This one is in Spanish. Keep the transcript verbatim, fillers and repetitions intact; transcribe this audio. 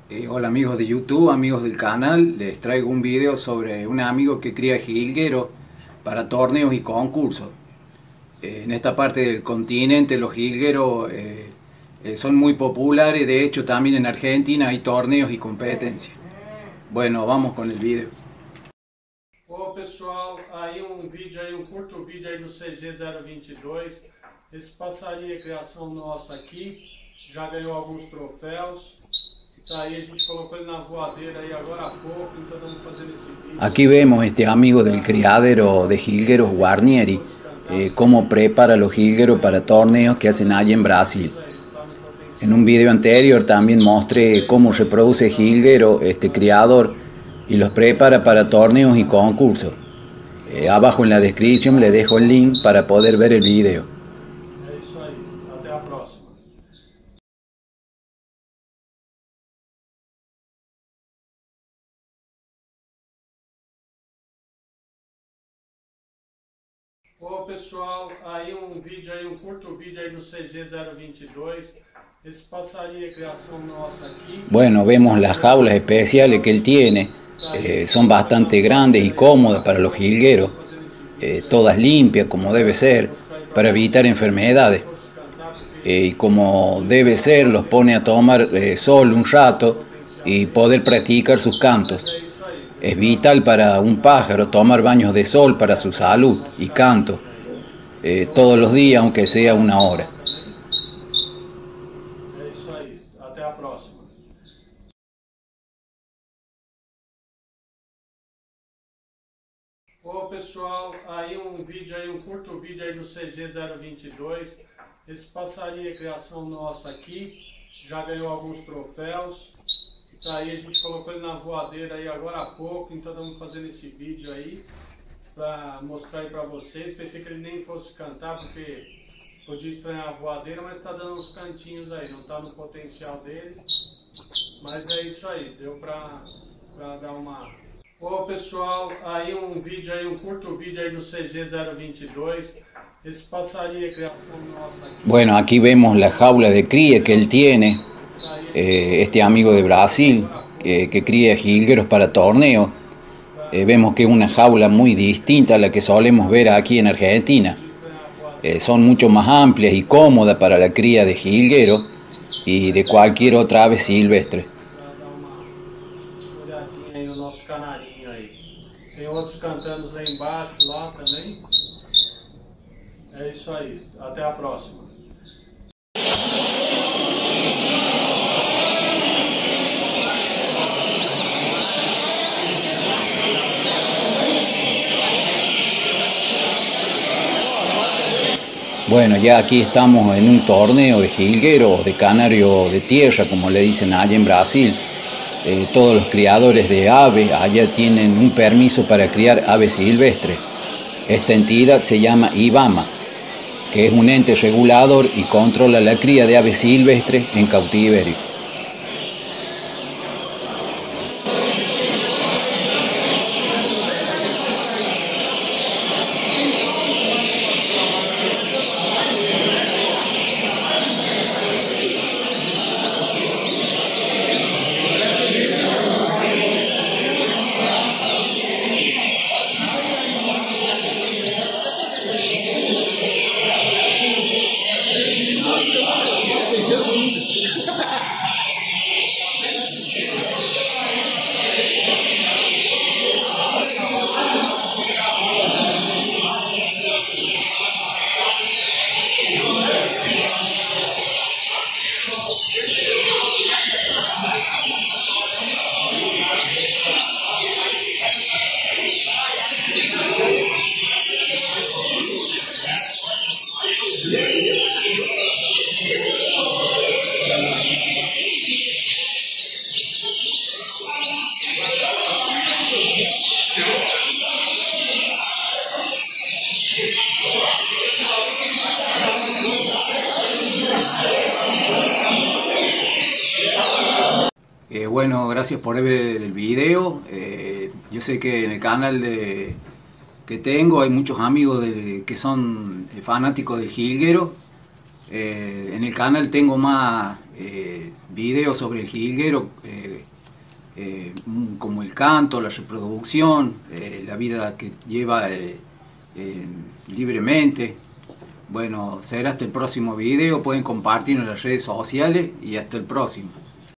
Eh, hola amigos de YouTube, amigos del canal, les traigo un video sobre un amigo que cría jilgueros para torneos y concursos. Eh, en esta parte del continente los jilgueros eh, eh, son muy populares, de hecho también en Argentina hay torneos y competencias. Bueno, vamos con el video. Ô pessoal, aí um vídeo aí, um curto vídeo aí do C G zero vinte e dois. Esse passarinho é criação nossa aqui, já ganhou alguns troféus. Tá aí, a gente colocou ele na voadeira aí agora há pouco, então estamos fazendo esse vídeo. Aquí vemos este amigo del criadero de jilgueros Guarnieri, eh, cómo prepara los jilgueros para torneos que hacen allá en Brasil. En un video anterior también mostré cómo reproduce jilguero este criador y los prepara para torneos y concursos. Eh, abajo en la descripción le dejo el link para poder ver el video. É isso aí, até a próxima. Ô pessoal, aí um vídeo aí, um curto vídeo aí do C G zero vinte e dois. Esse passarinho é criação nossa aqui. Bueno, vemos las jaulas especiales que él tiene. Eh, son bastante grandes y cómodas para los jilgueros. Eh, todas limpias como debe ser, para evitar enfermedades. Eh, y como debe ser, los pone a tomar eh, sol un rato y poder practicar sus cantos. Es vital para un pájaro tomar baños de sol para su salud y canto, eh, todos los días, aunque sea una hora. É isso aí, até a próxima. Ô pessoal, aí um vídeo aí, um curto vídeo aí do C G zero vinte e dois. Esse passarinho é criação nossa aqui, já ganhou alguns troféus. Tá aí, a gente colocou ele na voadeira aí agora há pouco, então estamos fazendo esse vídeo aí para mostrar aí para vocês. Pensei que ele nem fosse cantar porque podia estranhar a voadeira, mas está dando uns cantinhos aí, não está no potencial dele. Mas é isso aí, deu para dar uma... Ô pessoal, aí um vídeo aí, um curto vídeo aí do C G zero vinte e dois. Esse passarinho é criação nossa aqui. Bueno, aquí vemos la jaula de cría que él tiene, eh, este amigo de Brasil, eh, que cría jilgueros para torneos. Eh, vemos que es una jaula muy distinta a la que solemos ver aquí en Argentina. Eh, son mucho más amplias y cómodas para la cría de jilguero y de cualquier otra ave silvestre. Para dar uma olhadinha aí no nosso canarinho aí. Tem outros cantando lá embaixo, lá também. É isso aí, até a próxima. Bueno, ya aquí estamos en un torneo de jilguero, de canario de tierra, como le dicen allá en Brasil. Eh, todos los criadores de aves allá tienen un permiso para criar aves silvestres. Esta entidad se llama IBAMA, que es un ente regulador y controla la cría de aves silvestres en cautiverio. Eh, bueno, gracias por ver el video. Eh, yo sé que en el canal de, que tengo hay muchos amigos de, que son fanáticos del jilguero. Eh, en el canal tengo más eh, videos sobre el jilguero, eh, eh, como el canto, la reproducción, eh, la vida que lleva eh, eh, libremente. Bueno, será hasta el próximo video, pueden compartirlo en las redes sociales y hasta el próximo.